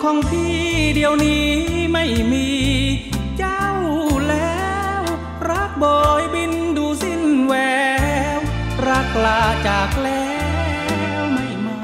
ของพี่เดี๋ยวนี้ไม่มีเจ้าแล้วรักโบยบินดูสิ้นแววรักลาจากแล้วไม่มา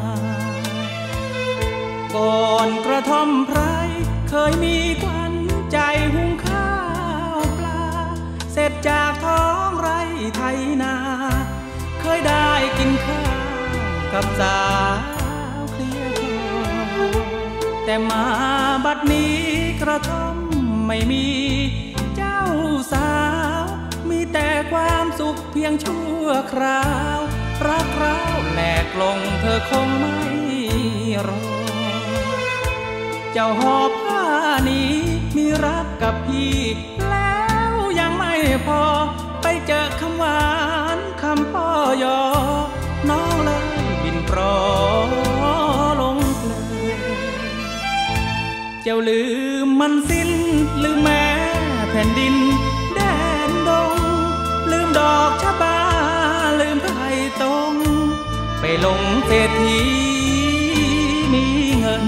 ก่อนกระท่อมไพรเคยมีขวัญใจหุงข้าวปลาเสร็จจากท้องไร่ไถนาเคยได้กินข้าวกับสาวเคลียร์คอแต่มาบัดนี้กระท่อมไม่มีเจ้าสาวมีแต่ความสุขเพียงชั่วคราวรักเราแหลกลงเธอคงไม่รอเจ้าหอบผ้านี้มีรักกับพี่แล้วยังไม่พอไปเจอคำหวานคำป้อยอน้องเลยบินโปรลงเพลินเจ้าลืมมันสิ้นลืมแม่แผ่นดินแดนดงลืมดอกชะบาลืมไผ่ตรงไปลงเศรษฐีมีเงิน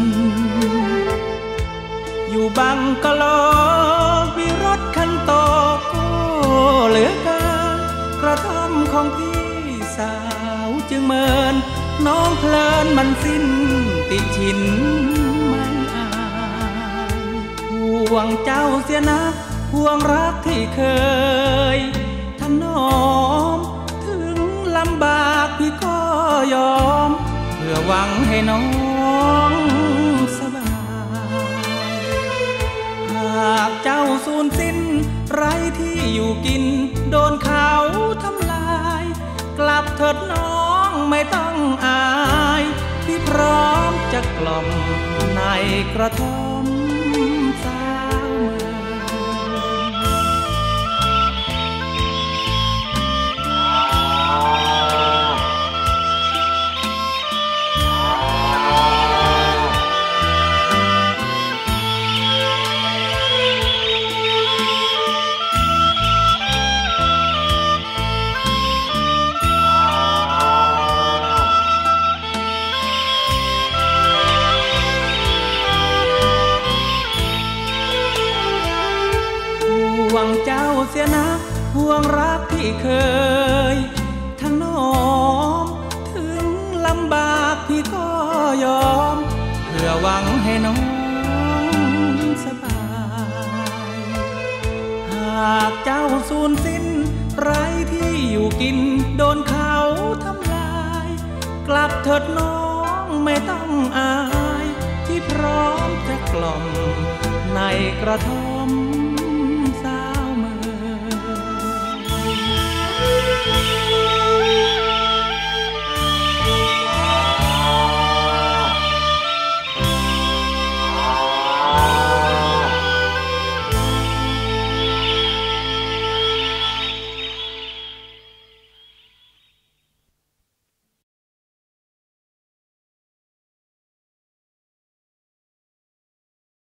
อยู่บังกะโลมีรถคันโตก็เหลือเกินกระท่อมของพี่สาวจึงเมินน้องเพลินมันสิ้นติดชินไม่อายห่วงเจ้าเสียนะห่วงรักที่เคยถนอมถึงลำบากพี่ก็ยอมเพื่อหวังให้น้องสบายหากเจ้าสูญสิ้นไร้ที่อยู่กินโดนเขาทำลายกลับเถิดน้องไม่ต้องอายพี่พร้อมจะกล่อมในกระท่อมสาวเมืห่วงเจ้าเสียนักห่วงรักที่เคยถนอมถึงลำบากพี่ก็ยอมเพื่อหวังให้น้องสบายหากเจ้าสูญสิ้นไร้ที่อยู่กินโดนเขาทำลายกลับเถิดน้องไม่ต้องอายที่พร้อมจะกล่อมในกระท่อม